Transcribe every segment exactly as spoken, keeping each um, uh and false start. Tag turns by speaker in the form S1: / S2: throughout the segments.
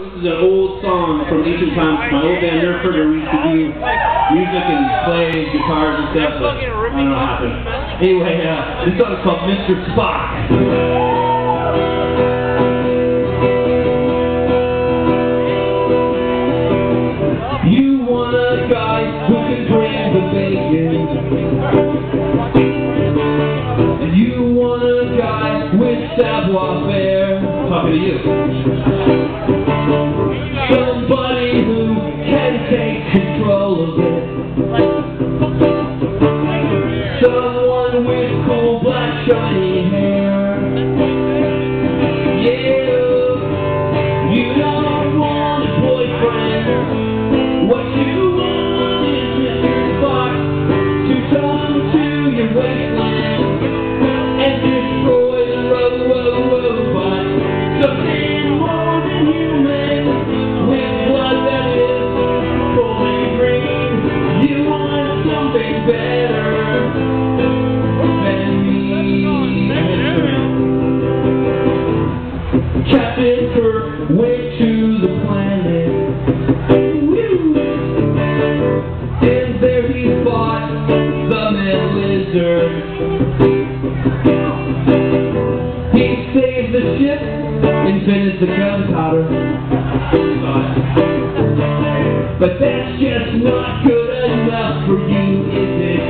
S1: This is an old song from ancient times. My old band Nerf used to do music and play guitars and stuff, but I don't know what happened. Anyway, uh, this song is called Mister Spock. You want a guy who can bring the bacon. You want a guy with savoir-faire. Talking to you. Somebody who can take control of it. Someone with cool black shiny hair. Yeah, you don't want a boyfriend. What you want is Mister Spock to come to your wasteland and destroy the ro-ro-robot. Something more than human with blood that is fully green. You want something better than me. Captain Kirk went to the planet. And there he fought the man lizard. He saved the ship, invented the gunpowder. But that's just not good enough for you, is it?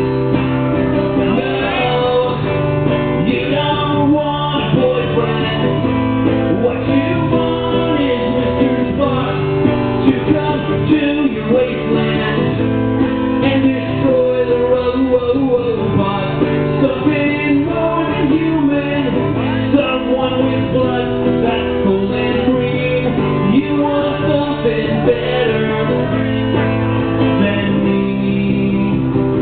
S1: No, you don't want a boyfriend. What you want is Mister Spock to come to your wasteland and destroy the ro-ro-robot. Something more than human. Someone with blood that's cold and green. You want something better than me.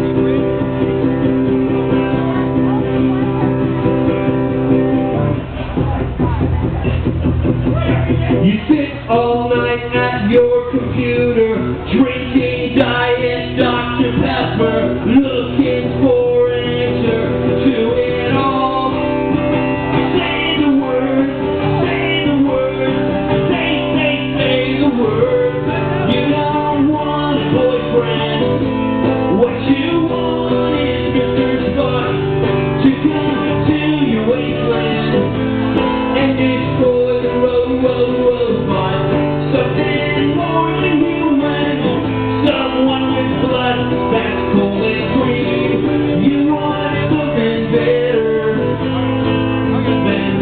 S1: You sit all night at your computer, drinking Diet Doctor Pepper, looking for an answer to it all. Say the word, say the word, say, say, say the word. You don't want a boyfriend. What you want is Mister Spock to come to your wasteland and destroy the ro-ro-robot. Something more than human. Someone with blood that's cold and green. You want something better than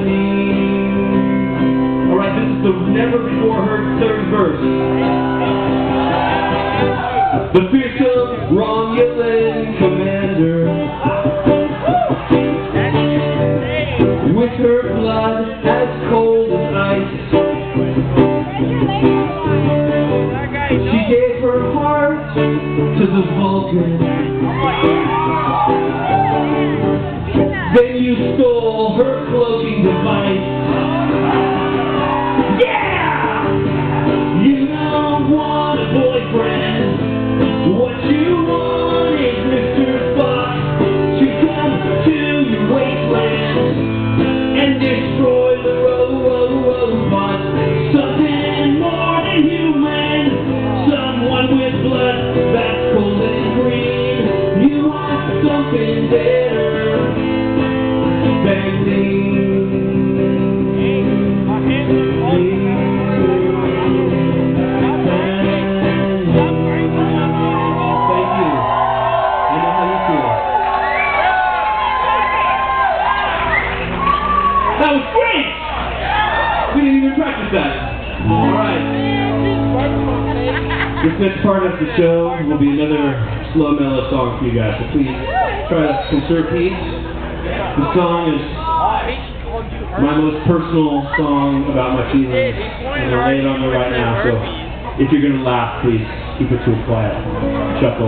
S1: me. Alright, this is the never before heard third verse. The fearsome Romulan commander, with her blood as cold as ice, she gave her heart to the Vulcan. Then you stole her cloaking device. Yeah! You don't want a boyfriend. What you want is Mister Spock to come to your wasteland and destroy the ro-ro-robot. Something more than human. Someone with blood that's cold and green. You want something better than me. That was great! We didn't even practice that. Alright. This next part of the show will be another slow mellow song for you guys, so please try to conserve peace. The song is my most personal song about my feelings, and I'll lay it on you right now, so if you're going to laugh, please keep it to a quiet chuckle.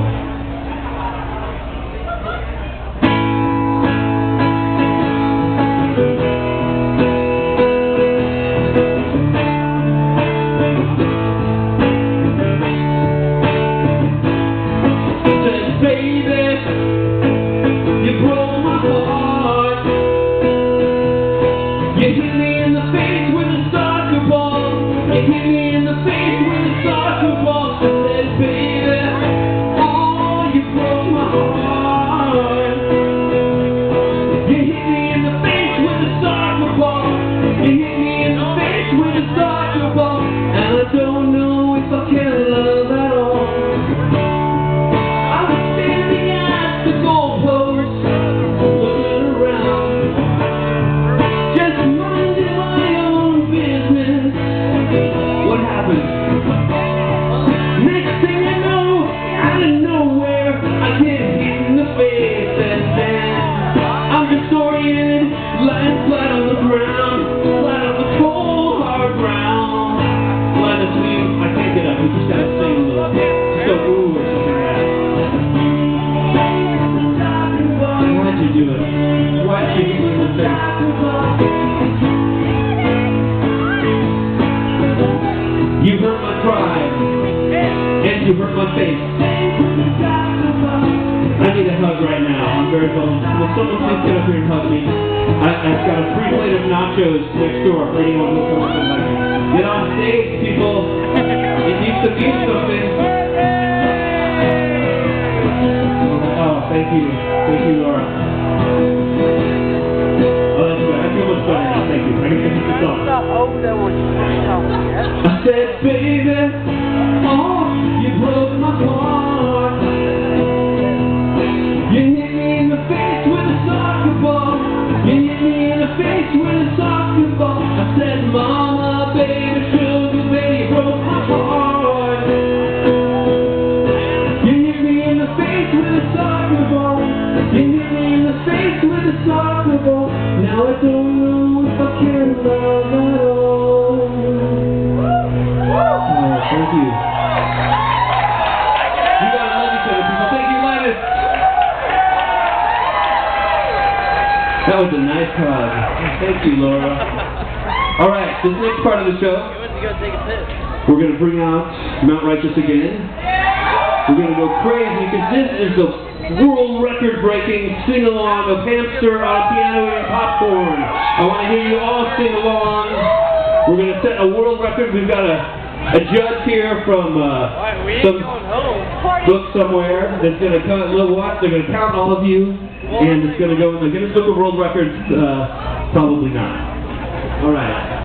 S1: You hit me in the face with a soccer ball. You hit me we, I can't get up. We just gotta sing a little. Just go ooh or something like that. Why'd you do it? Why'd you do the thing? You hurt my pride, and you hurt my face. I need a hug right now. I'm very vulnerable. Will someone please get up here and hug me? I, I've got a free plate of nachos next door for anyone who comes up and hug me. Get on stage, people. It needs to mean something. Oh, thank you. Thank you, Laura. Oh, that's good. I feel much better now. Thank you. I can finish this song. I said, baby, oh, you broke my heart. You hit me in the face with a soccer ball. You hit me in the face with a soccer ball. I said, mama, baby, sugar, baby, you broke my heart. You hit me in the face with a soccer ball. You hit me in the face with a soccer ball. Now I don't know if I can love at all. Oh, thank you. You gotta love each other, people. Thank you, Linus. That was a nice hug. Thank you, Laura. All right, this next part of the show, we're going to bring out Mount Righteous again. We're going to go crazy because this is the world record-breaking sing-along of Hamster on a piano eating popcorn. I want to hear you all sing along. We're going to set a world record. We've got a, a judge here from uh, some book somewhere that's going to come. Little watch. They're going to count all of you. And it's going to go in the Guinness Book of World Records, uh, probably not. All right.